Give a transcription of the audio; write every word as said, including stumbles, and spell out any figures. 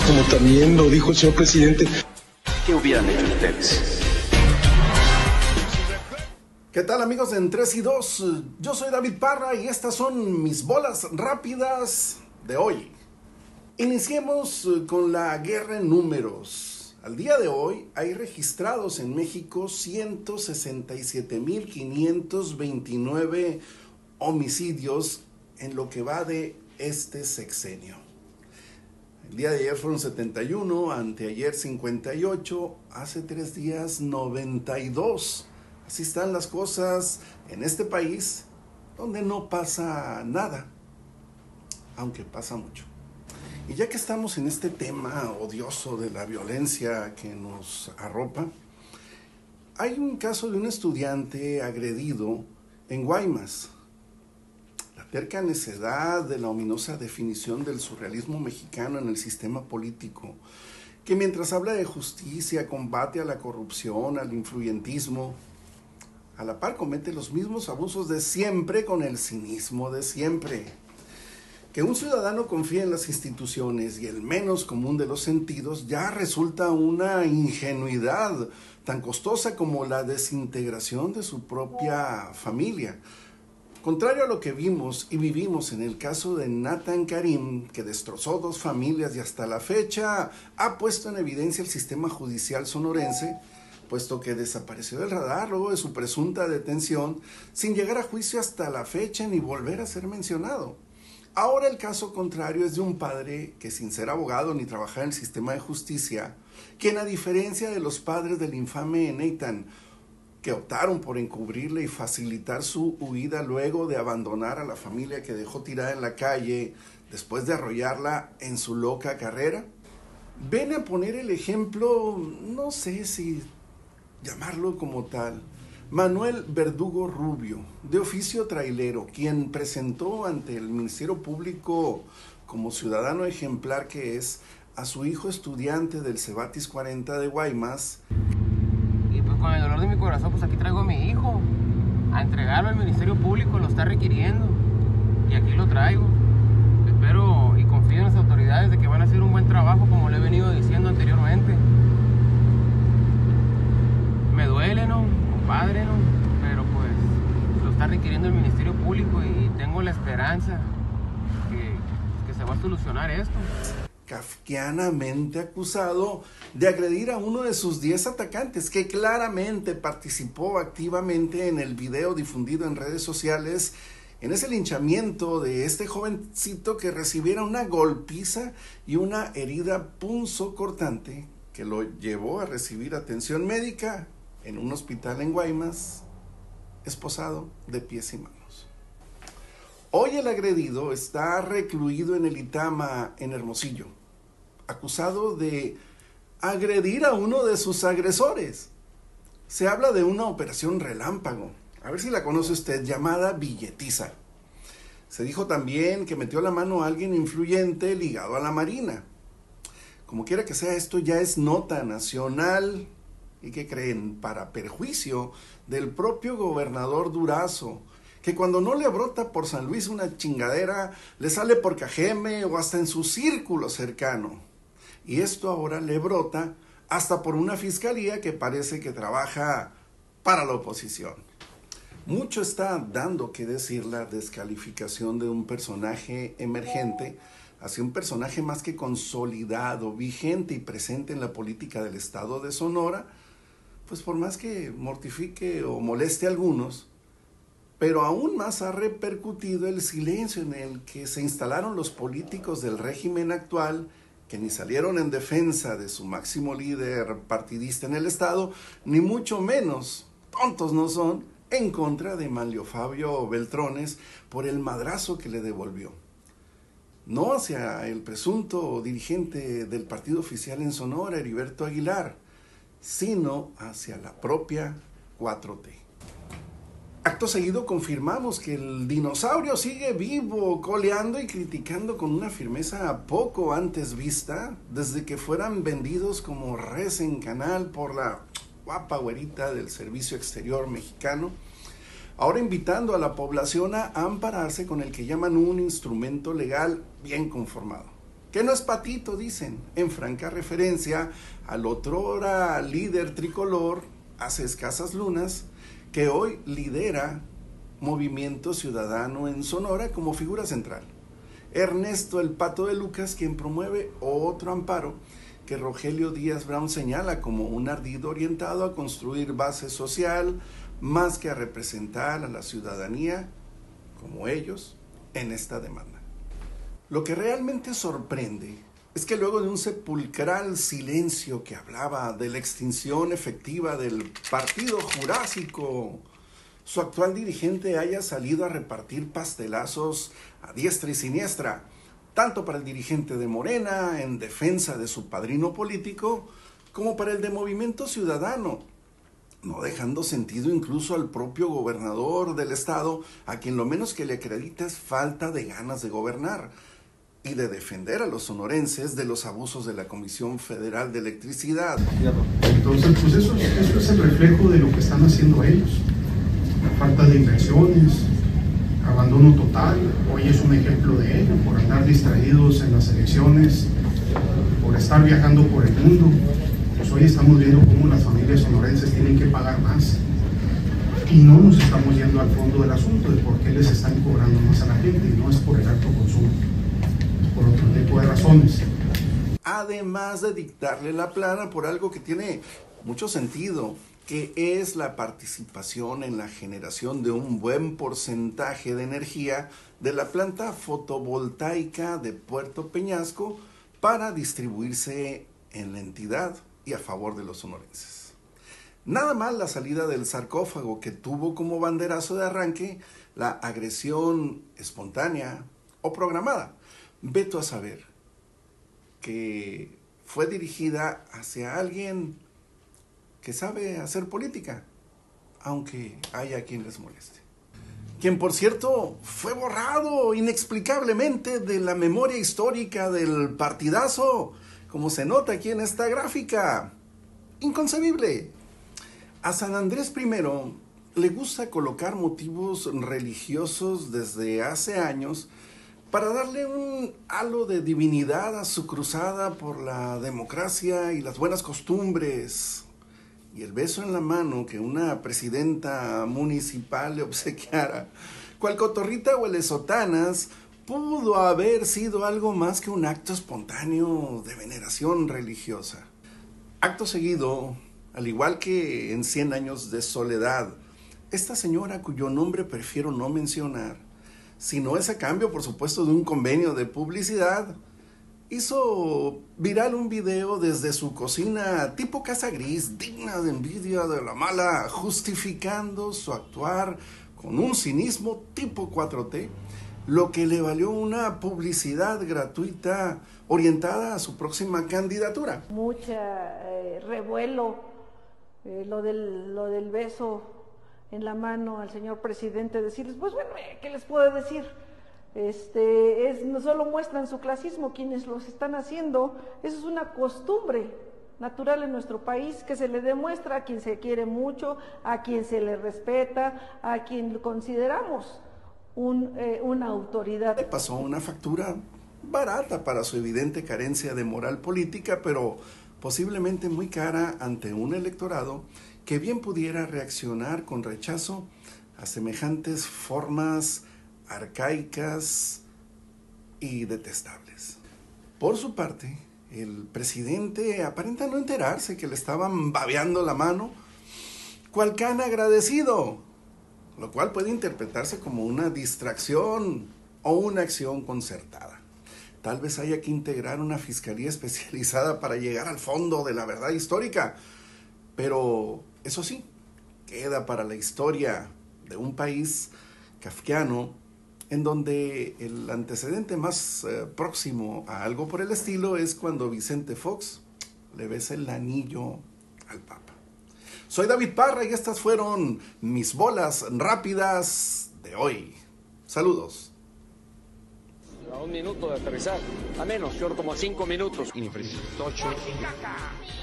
como también lo dijo el señor presidente. ¿Qué hubieran hecho ustedes? ¿Qué tal, amigos de En tres y dos? Yo soy David Parra y estas son mis bolas rápidas de hoy. Iniciemos con la guerra en números. Al día de hoy hay registrados en México ciento sesenta y siete mil quinientos veintinueve homicidios en lo que va de este sexenio. El día de ayer fueron setenta y uno, anteayer cincuenta y ocho, hace tres días noventa y dos. Así están las cosas en este país donde no pasa nada, aunque pasa mucho. Y ya que estamos en este tema odioso de la violencia que nos arropa, hay un caso de un estudiante agredido en Guaymas. La terca necedad de la ominosa definición del surrealismo mexicano en el sistema político, que mientras habla de justicia, combate a la corrupción, al influyentismo, a la par comete los mismos abusos de siempre con el cinismo de siempre. Que un ciudadano confíe en las instituciones y el menos común de los sentidos ya resulta una ingenuidad tan costosa como la desintegración de su propia familia. Contrario a lo que vimos y vivimos en el caso de Nathan Karim, que destrozó dos familias y hasta la fecha ha puesto en evidencia el sistema judicial sonorense, puesto que desapareció del radar luego de su presunta detención, sin llegar a juicio hasta la fecha ni volver a ser mencionado. Ahora el caso contrario es de un padre que, sin ser abogado ni trabajar en el sistema de justicia, quien a diferencia de los padres del infame Nathan, que optaron por encubrirle y facilitar su huida luego de abandonar a la familia que dejó tirada en la calle después de arrollarla en su loca carrera, ven a poner el ejemplo, no sé si llamarlo como tal, Manuel Verdugo Rubio, de oficio trailero, quien presentó ante el Ministerio Público, como ciudadano ejemplar que es, a su hijo estudiante del Cebatis cuarenta de Guaymas. Y pues con el dolor de mi corazón, pues aquí traigo a mi hijo a entregarlo al Ministerio Público, lo está requiriendo y aquí lo traigo. Espero y confío en las autoridades de que van a hacer un buen trabajo, como le he venido diciendo anteriormente. Me duele, ¿no? Compadre, ¿no? Pero pues lo está requiriendo el Ministerio Público y tengo la esperanza que, que se va a solucionar esto. Kafkianamente acusado de agredir a uno de sus diez atacantes, que claramente participó activamente en el video difundido en redes sociales, en ese linchamiento de este jovencito que recibiera una golpiza y una herida punzocortante que lo llevó a recibir atención médica en un hospital en Guaymas, esposado de pies y manos. Hoy el agredido está recluido en el Itama en Hermosillo, acusado de agredir a uno de sus agresores. Se habla de una operación relámpago, a ver si la conoce usted, llamada billetiza. Se dijo también que metió la mano a alguien influyente ligado a la Marina. Como quiera que sea, esto ya es nota nacional. ¿Y qué creen? Para perjuicio del propio gobernador Durazo, que cuando no le brota por San Luis una chingadera, le sale por Cajeme o hasta en su círculo cercano. Y esto ahora le brota hasta por una fiscalía que parece que trabaja para la oposición. Mucho está dando que decir la descalificación de un personaje emergente hacia un personaje más que consolidado, vigente y presente en la política del estado de Sonora, pues por más que mortifique o moleste a algunos, pero aún más ha repercutido el silencio en el que se instalaron los políticos del régimen actual, que ni salieron en defensa de su máximo líder partidista en el estado, ni mucho menos, tontos no son, en contra de Manlio Fabio Beltrones por el madrazo que le devolvió. No hacia el presunto dirigente del partido oficial en Sonora, Heriberto Aguilar, sino hacia la propia cuatro T. Acto seguido confirmamos que el dinosaurio sigue vivo, coleando y criticando con una firmeza poco antes vista, desde que fueran vendidos como res en canal por la guapa güerita del Servicio Exterior mexicano, ahora invitando a la población a ampararse con el que llaman un instrumento legal bien conformado. que no es patito, dicen, en franca referencia al otrora líder tricolor hace escasas lunas, que hoy lidera Movimiento Ciudadano en Sonora como figura central. Ernesto el Pato de Lucas, quien promueve otro amparo que Rogelio Díaz Brown señala como un ardido orientado a construir base social más que a representar a la ciudadanía, como ellos, en esta demanda. Lo que realmente sorprende es que luego de un sepulcral silencio que hablaba de la extinción efectiva del Partido Jurásico, su actual dirigente haya salido a repartir pastelazos a diestra y siniestra, tanto para el dirigente de Morena en defensa de su padrino político, como para el de Movimiento Ciudadano, no dejando sentido incluso al propio gobernador del estado, a quien lo menos que le acredita es falta de ganas de gobernar y de defender a los sonorenses de los abusos de la Comisión Federal de Electricidad. Entonces, pues eso, eso es el reflejo de lo que están haciendo ellos. La falta de inversiones, abandono total. Hoy es un ejemplo de ello, por andar distraídos en las elecciones, por estar viajando por el mundo. Pues hoy estamos viendo cómo las familias sonorenses tienen que pagar más. Y no nos estamos yendo al fondo del asunto de por qué les están cobrando más a la gente, y no es por el alto consumo, es por otro tipo de razones. Además de dictarle la plana por algo que tiene mucho sentido, que es la participación en la generación de un buen porcentaje de energía de la planta fotovoltaica de Puerto Peñasco para distribuirse en la entidad y a favor de los sonorenses. Nada mal la salida del sarcófago, que tuvo como banderazo de arranque la agresión espontánea o programada, veto a saber, que fue dirigida hacia alguien que sabe hacer política, aunque haya quien les moleste. Quien, por cierto, fue borrado inexplicablemente de la memoria histórica del partidazo, como se nota aquí en esta gráfica. Inconcebible. A San Andrés primero le gusta colocar motivos religiosos desde hace años para darle un halo de divinidad a su cruzada por la democracia y las buenas costumbres. Y el beso en la mano que una presidenta municipal le obsequiara, cual cotorrita huelesotanas, pudo haber sido algo más que un acto espontáneo de veneración religiosa. Acto seguido, al igual que en Cien años de soledad, esta señora, cuyo nombre prefiero no mencionar, sino es a cambio, por supuesto, de un convenio de publicidad, hizo viral un video desde su cocina tipo casa gris, digna de envidia de la mala, justificando su actuar con un cinismo tipo cuatro T, lo que le valió una publicidad gratuita orientada a su próxima candidatura. Mucha eh, revuelo, eh, lo, del, lo del beso en la mano al señor presidente, decirles, pues bueno, ¿qué les puedo decir? Este, es, no solo muestran su clasismo quienes los están haciendo, eso es una costumbre natural en nuestro país, que se le demuestra a quien se quiere mucho, a quien se le respeta, a quien consideramos un, eh, una autoridad. Le pasó una factura barata para su evidente carencia de moral política, pero posiblemente muy cara ante un electorado que bien pudiera reaccionar con rechazo a semejantes formas arcaicas y detestables. Por su parte, el presidente aparenta no enterarse que le estaban babeando la mano, cual can agradecido, lo cual puede interpretarse como una distracción o una acción concertada. Tal vez haya que integrar una fiscalía especializada para llegar al fondo de la verdad histórica, pero eso sí, queda para la historia de un país kafkiano en donde el antecedente más eh, próximo a algo por el estilo es cuando Vicente Fox le besa el anillo al Papa. Soy David Parra y estas fueron mis bolas rápidas de hoy. Saludos. A un minuto de aterrizar, a menos, short como a cinco minutos. Infraestructura.